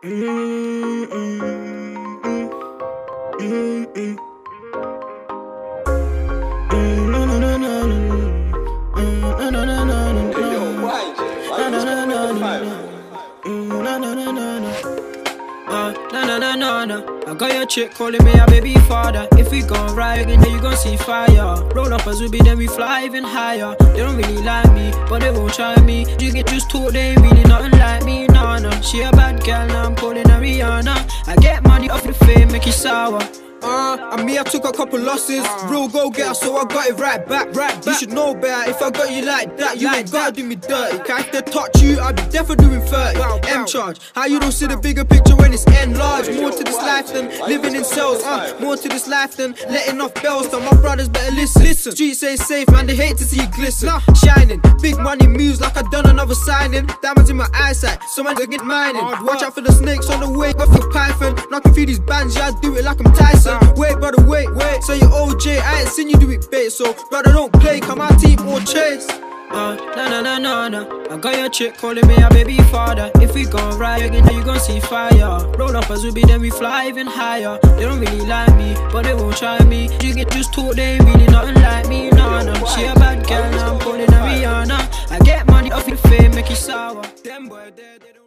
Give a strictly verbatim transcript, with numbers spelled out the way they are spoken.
Mm, mm, mm, mm, mm. Mm, no, no, no, no, no. Mm, no, no, no, no, no, no. No, no, no, no, no. Mm, no, no, no, no, no. Uh, na na na na na. I got your chick calling me a baby father. If we gon' ride again, then you gon' see fire. Roll up a Zuby, then we fly even higher. They don't really like me, but they won't try me. You get just told they ain't really nothing like me. Nah, nah. She a bad girl, now I'm calling her Rihanna. I get money off the fame, make it sour. Uh, and me, I took a couple losses. Real go getter, so I got it right back. Right back. You should know better. If I got you like that, you like ain't gotta do me dirty. Cause if they touch you, I'll be definitely doing thirty. Wow, wow. M charge. How you don't see the bigger picture when it's N large? More to this life than living in cells. Uh, more to this life than letting off bells. So my brothers better listen. Listen. Streets ain't safe, man. They hate to see you glisten. Nah. Shining. Big money moves like I done another signing. Diamonds in my eyesight. Someone to get mining. Watch out for the snakes on the way. Off your python. Knocking through these bands, yeah, I do it like I'm Tyson. Wait, brother, wait, wait. So you O J, I ain't seen you do it, bait. So, brother, don't play, come my team or chase. Uh, na na na na na. I got your chick calling me a baby father. If we gon' ride again, then you gon' see fire. Roll up a Zuby, then we fly even higher. They don't really like me, but they won't try me. You get just told they ain't really nothing like me. Nah, nah. She a bad girl, now I'm calling her Rihanna. I get money off the fame, make it sour. Them boy, they, they don't